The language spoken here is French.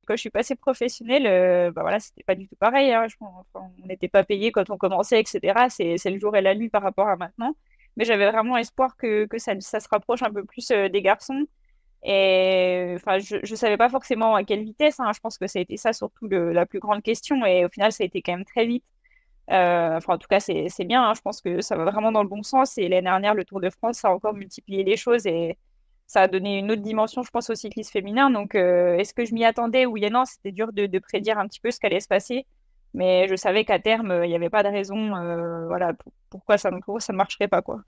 quand je suis passée professionnelle, bah voilà, c'était pas du tout pareil, hein. Enfin, on n'était pas payé quand on commençait, etc. C'est le jour et la nuit par rapport à maintenant. Mais j'avais vraiment espoir que ça se rapproche un peu plus des garçons. Et enfin, je savais pas forcément à quelle vitesse, hein. Je pense que ça a été ça surtout la plus grande question. Et au final, ça a été quand même très vite. Enfin, en tout cas, c'est bien, hein. Je pense que ça va vraiment dans le bon sens. Et l'année dernière, le Tour de France a encore multiplié les choses et ça a donné une autre dimension, je pense, au cyclisme féminin. Donc, est-ce que je m'y attendais? Oui et non, c'était dur de prédire un petit peu ce qu'allait se passer. Mais je savais qu'à terme, il n'y avait pas de raison, voilà, pourquoi ça ne marcherait pas, quoi.